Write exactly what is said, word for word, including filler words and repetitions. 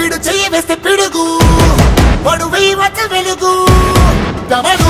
వీడు చెయ్యి వేస్తే పిడుగు, వాడు వెయ్యి వచ్చ వెలుగు.